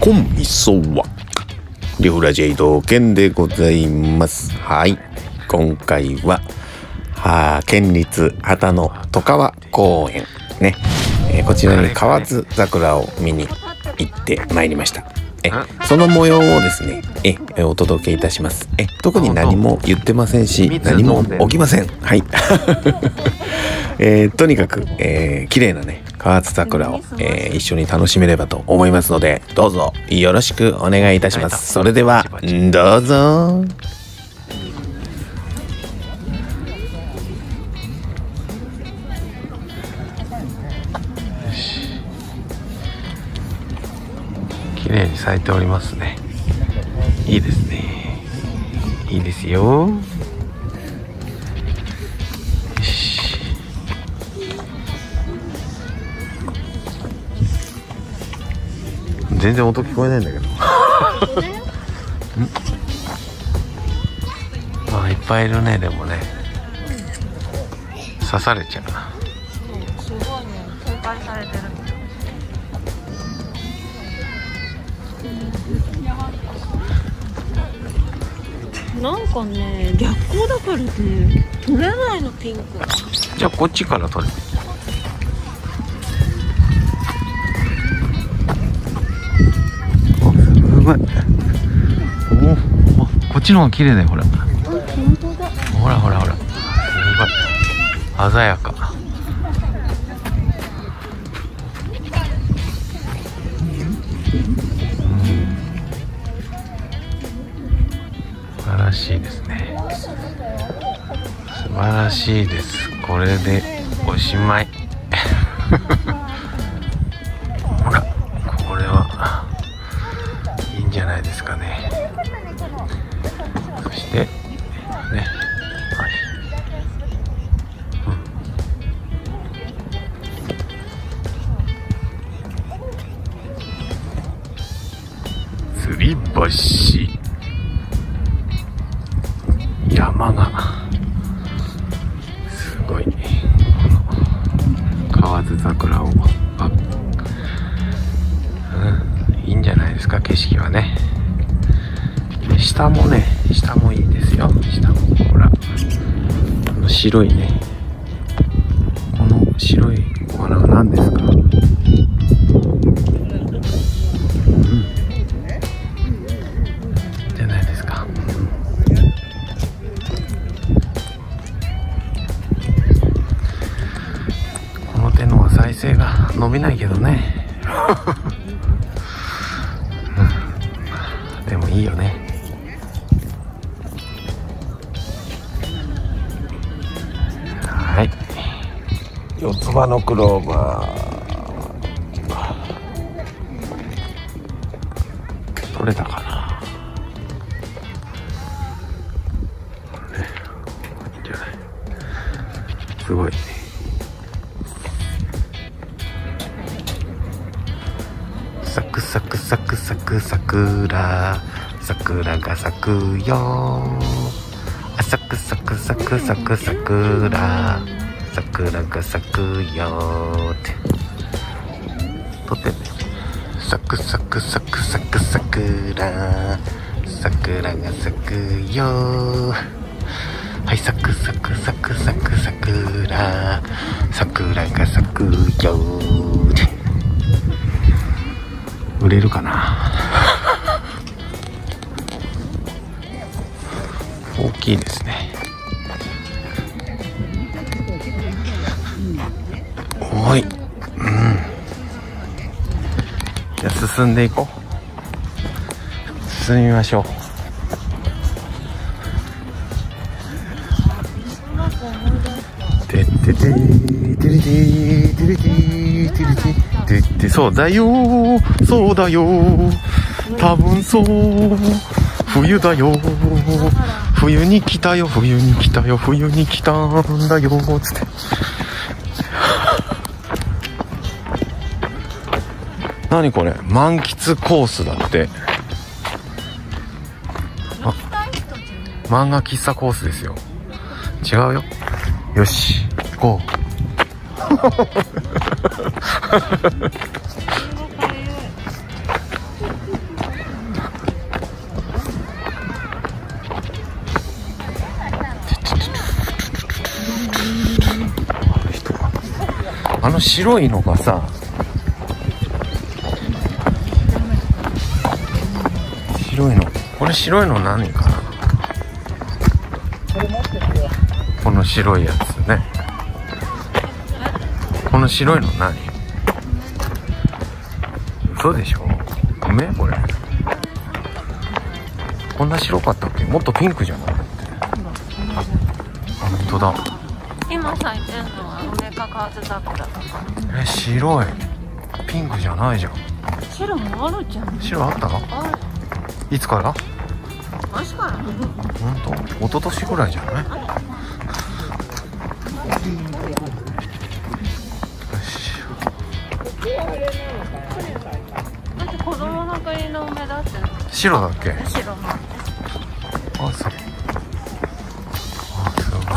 こんみそはリフラジェイド県でございます。はい、今回は県立秦野外川公園ね、こちらに河津桜を見に行ってまいりました。その模様をですねお届けいたします。特に何も言ってませんし、何も起きません。はい、とにかく、綺麗なね河津桜を、一緒に楽しめればと思いますので、どうぞよろしくお願いいたします。それではどうぞ。綺麗に咲いておりますね。いいですね。いいですよ。よし。全然音聞こえないんだけど。いっぱいいるね。でもね、刺されちゃう。 すごいね、警戒されてる。なんかね、逆光だからね、取れないの、ピンク。 じゃあこっちから取る。すごい。こっちの方が綺麗だよ、ほら。 本当だ。 ほらほらほら。すごい。鮮やか。素晴らしいですね。素晴らしいです。これでおしまい。ほら、これはいいんじゃないですかね。そしてね、はい、吊り橋、山がすごい。この河津桜をいいんじゃないですか、景色はね。下もね、下もいいですよ。下もほら、白いね、この白いお花は何ですか？じゃないですか。この手のは再生が伸びないけどね。でもいいよね。はい、四つ葉のクローバー取れたかな。いいんじゃない。すごい。サクサクサクサク桜、桜が咲くよ。サクサクサクサク桜、桜が咲くよって撮ってね。サクサクサクサク桜、桜が咲くよ。はい、サクサクサクサク桜、桜が咲くよって。売れるかな。大きいですね。おい、じゃあ進んでいこう。進みましょう。てってててれててれてれてって、そうだよそうだよ、多分そう、冬だよ、冬に来たよ、冬に来たよ、冬に来たんだよつって。何これ、満喫コースだって。漫画喫茶コースですよ。違うよ。よし、行こう。 の白いのがさ、白いの、これ白いの何かな。この白いやつね。この白いの何？嘘でしょ？梅？これこんな白かったっけ？もっとピンクじゃない？あ、本当だ。 今咲いてるのは梅か河津桜だから。 白いピンクじゃないじゃん。 白もあるじゃん。 白あったの？ ある。 いつから？ 昔から。 本当？一昨年ぐらいじゃない？ だって子供の国の梅だって。 白だっけ？ 白も。 あ、そう。あ、すごい。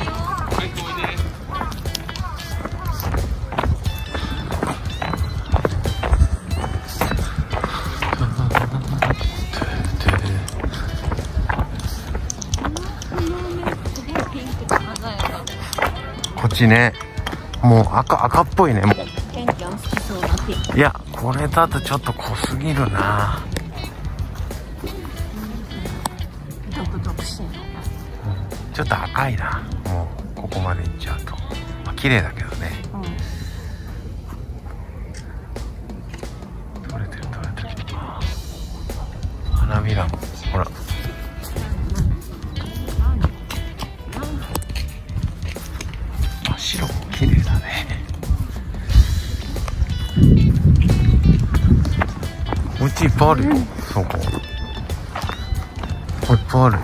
こっちね、もう赤っぽいね。もうケンちゃん好きそうなピンク。 いや、これだとちょっと濃すぎるな。 独特しいの。 ちょっと赤いな。もうここまでいっちゃうと、まあ、綺麗だけどね。取れてる。花びらもほら。白も綺麗だね。こっちいっぱいあるよ、そこ。いっぱいある。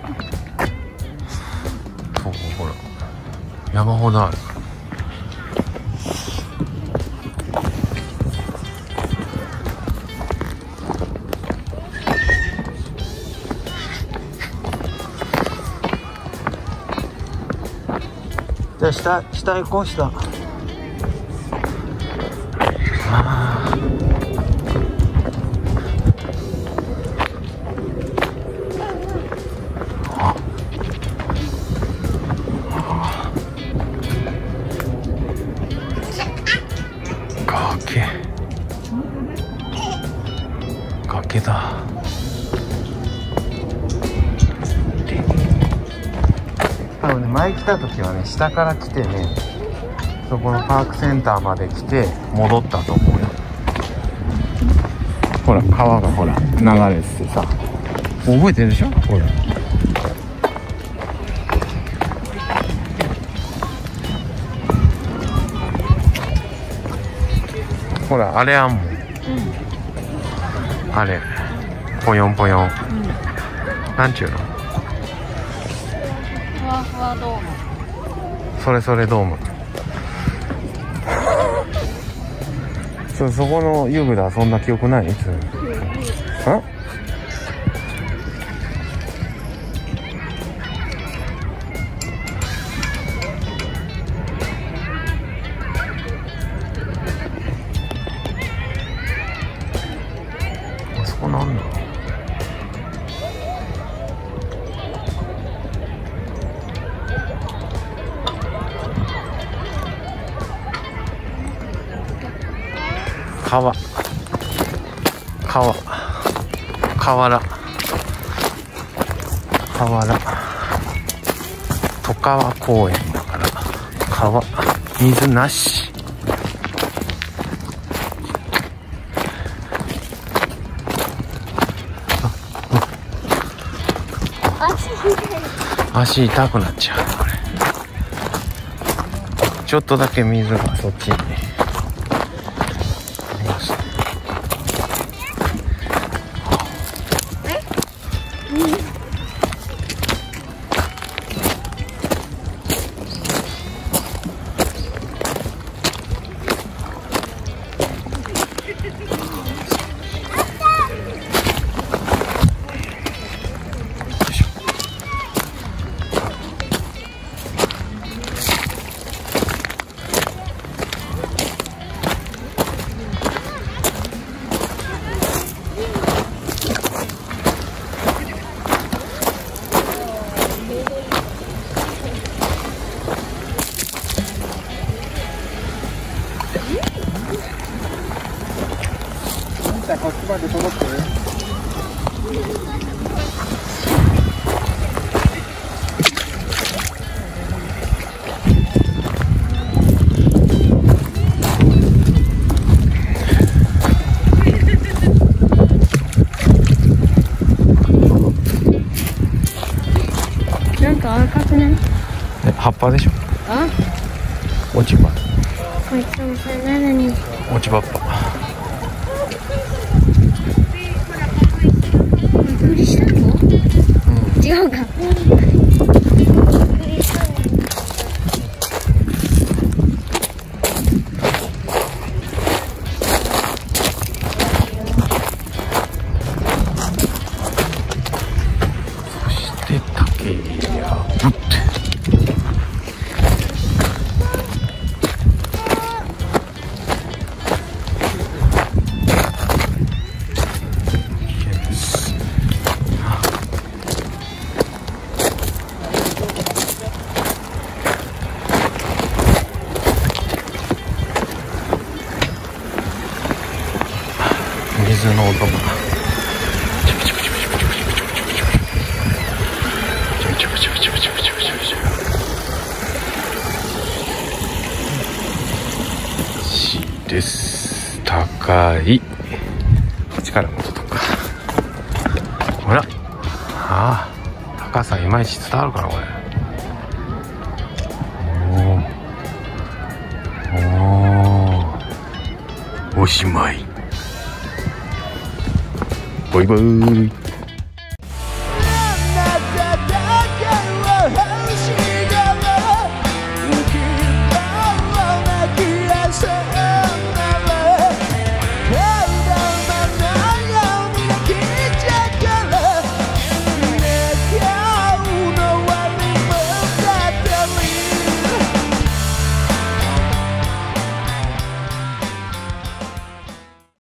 そこほら、山ほどある。じゃあ下行こう。下。崖だ。多分ね、前来た時はね、下から来てね、そこのパークセンターまで来て戻ったと思うよ。ほら、川がほら流れててさ、覚えてるでしょ？ほら。ほら、あれあんもん。あれ、ぽよんぽよん。なんちゅうの？ ふわふわドーム。 それドーム。そこの遊具で遊んだ記憶ない？いつ？あ？あそこなんだ？河原戸川公園だから川、水なし。足痛くなっちゃう。これちょっとだけ水がそっちにありました。 じゃあこっちまで届く？ なんか赤くない？ 葉っぱでしょ。 あ、 落ち葉。 こいつもさ、なのに落ち葉っぱ。 クリスタル？違うか。 そして竹やぶって。水の音がです。高い。こっちからも撮るか。ほら、ああ、高さいまいち伝わるかなこれ。おしまい。バイバイ。